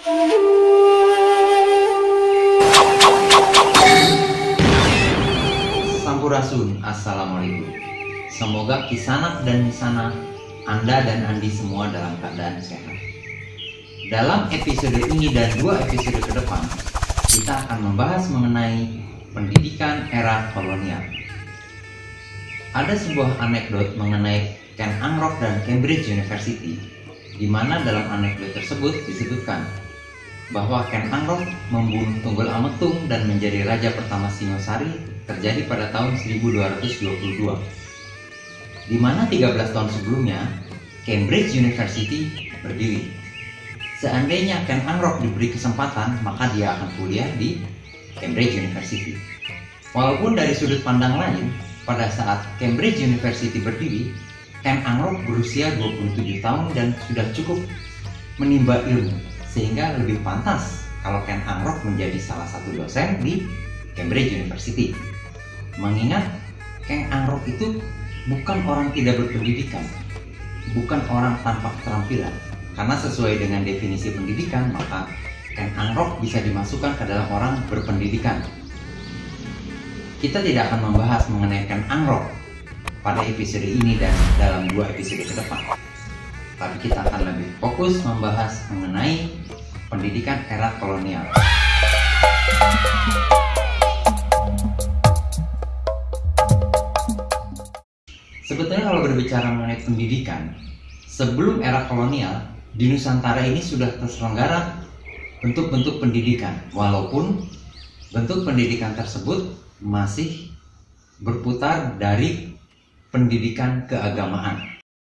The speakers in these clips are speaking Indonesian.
Sampurasun, Assalamualaikum. Semoga Kisanak dan Misana, Anda dan Andi semua dalam keadaan sehat. Dalam episode ini dan 2 episode ke depan, kita akan membahas mengenai pendidikan era kolonial. Ada sebuah anekdot mengenai Ken Arok dan Cambridge University, di mana dalam anekdot tersebut disebutkan bahwa Ken Arok membunuh Tunggul Ametung dan menjadi raja pertama Singosari terjadi pada tahun 1222, di mana 13 tahun sebelumnya Cambridge University berdiri. Seandainya Ken Arok diberi kesempatan, maka dia akan kuliah di Cambridge University. Walaupun dari sudut pandang lain, pada saat Cambridge University berdiri, Ken Arok berusia 27 tahun dan sudah cukup menimba ilmu, sehingga lebih pantas kalau Ken Arok menjadi salah satu dosen di Cambridge University. Mengingat Ken Arok itu bukan orang tidak berpendidikan, bukan orang tanpa keterampilan. Karena sesuai dengan definisi pendidikan, maka Ken Arok bisa dimasukkan ke dalam orang berpendidikan. Kita tidak akan membahas mengenai Ken Arok pada episode ini dan dalam 2 episode ke depan. Tapi kita akan lebih fokus membahas mengenai pendidikan era kolonial. Sebetulnya kalau berbicara mengenai pendidikan, sebelum era kolonial, di Nusantara ini sudah terselenggara bentuk-bentuk pendidikan, walaupun bentuk pendidikan tersebut masih berputar dari pendidikan keagamaan.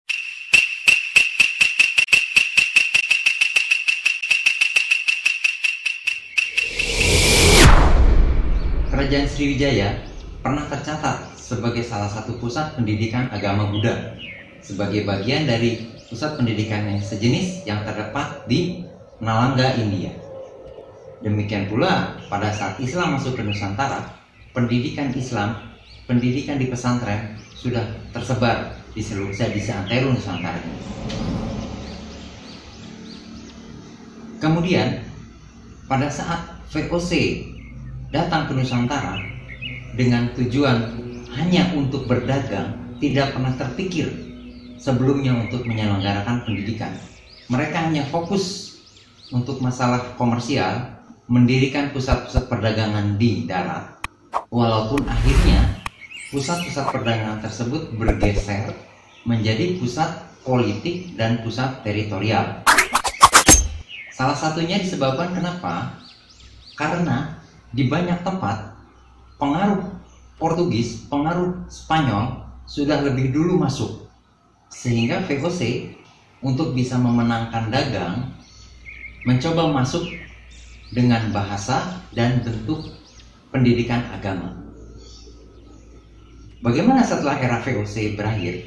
Kerajaan Sriwijaya pernah tercatat sebagai salah satu pusat pendidikan agama Buddha, sebagai bagian dari pusat pendidikan yang sejenis yang terdapat di Nalanda, India. Demikian pula pada saat Islam masuk ke Nusantara, pendidikan Islam, pendidikan di pesantren sudah tersebar di seluruh di seantero Nusantara ini. Kemudian pada saat VOC datang ke Nusantara dengan tujuan hanya untuk berdagang, tidak pernah terpikir sebelumnya untuk menyelenggarakan pendidikan. Mereka hanya fokus untuk masalah komersial, mendirikan pusat-pusat perdagangan di darat, walaupun akhirnya pusat-pusat perdagangan tersebut bergeser menjadi pusat politik dan pusat teritorial. Salah satunya disebabkan kenapa? Karena di banyak tempat pengaruh Portugis, pengaruh Spanyol sudah lebih dulu masuk, sehingga VOC untuk bisa memenangkan dagang mencoba masuk dengan bahasa dan bentuk pendidikan agama. Bagaimana setelah era VOC berakhir?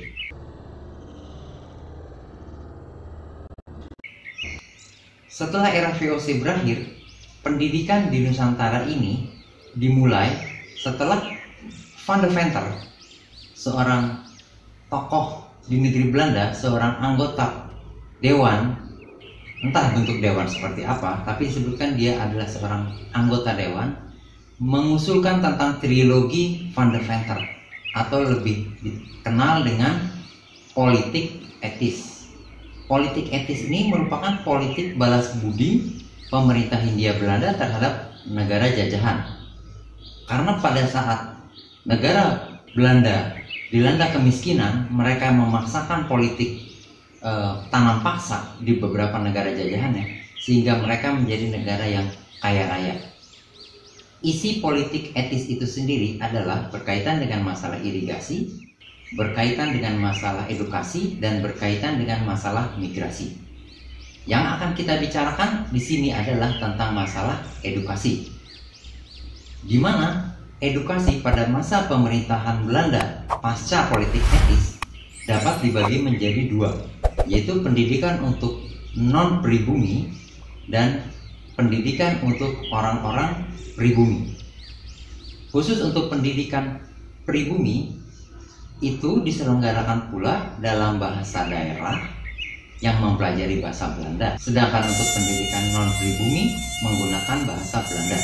Setelah era VOC berakhir, pendidikan di Nusantara ini dimulai setelah Van de Venter, seorang tokoh di negeri Belanda, seorang anggota dewan, entah bentuk dewan seperti apa, tapi disebutkan dia adalah seorang anggota dewan, mengusulkan tentang trilogi Van de Venter, atau lebih dikenal dengan politik etis. Politik etis ini merupakan politik balas budi pemerintah Hindia Belanda terhadap negara jajahan. Karena pada saat negara Belanda dilanda kemiskinan, mereka memaksakan politik tanam paksa di beberapa negara jajahannya, sehingga mereka menjadi negara yang kaya raya. Isi politik etis itu sendiri adalah berkaitan dengan masalah irigasi, berkaitan dengan masalah edukasi, dan berkaitan dengan masalah migrasi. Yang akan kita bicarakan di sini adalah tentang masalah edukasi, di mana edukasi pada masa pemerintahan Belanda pasca politik etis dapat dibagi menjadi 2, yaitu pendidikan untuk non-pribumi dan pendidikan untuk orang-orang pribumi. Khusus untuk pendidikan pribumi itu diselenggarakan pula dalam bahasa daerah yang mempelajari bahasa Belanda, sedangkan untuk pendidikan non-pribumi menggunakan bahasa Belanda.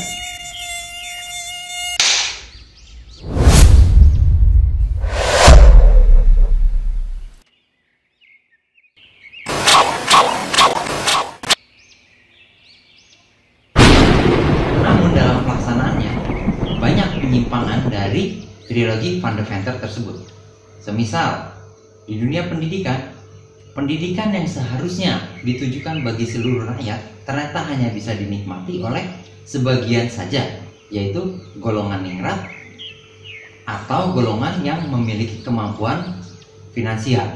Namun dalam pelaksanaannya, banyak penyimpangan dari trilogi Van de Venter tersebut. Semisal, di dunia pendidikan yang seharusnya ditujukan bagi seluruh rakyat ternyata hanya bisa dinikmati oleh sebagian saja, yaitu golongan ningrat atau golongan yang memiliki kemampuan finansial.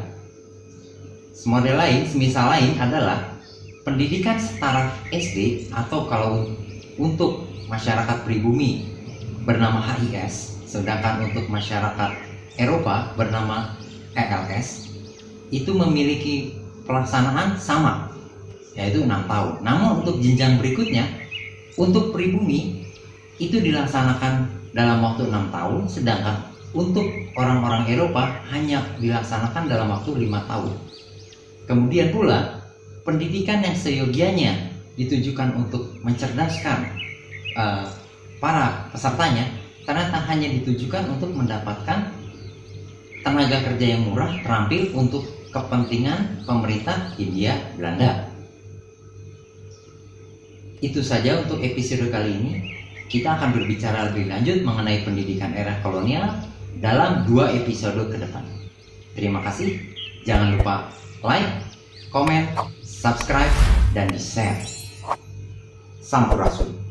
Semisal lain adalah pendidikan setara SD atau kalau untuk masyarakat pribumi bernama HIS, sedangkan untuk masyarakat Eropa bernama ELS, itu memiliki pelaksanaan sama, yaitu 6 tahun. Namun untuk jenjang berikutnya, untuk pribumi itu dilaksanakan dalam waktu 6 tahun, sedangkan untuk orang-orang Eropa hanya dilaksanakan dalam waktu 5 tahun. Kemudian pula, pendidikan yang seyogianya ditujukan untuk mencerdaskan para pesertanya, ternyata hanya ditujukan untuk mendapatkan tenaga kerja yang murah, terampil untuk kepentingan pemerintah Hindia Belanda. Itu saja untuk episode kali ini. Kita akan berbicara lebih lanjut mengenai pendidikan era kolonial dalam 2 episode ke depan. Terima kasih. Jangan lupa like, komen, subscribe, dan di-share. Sampurasun.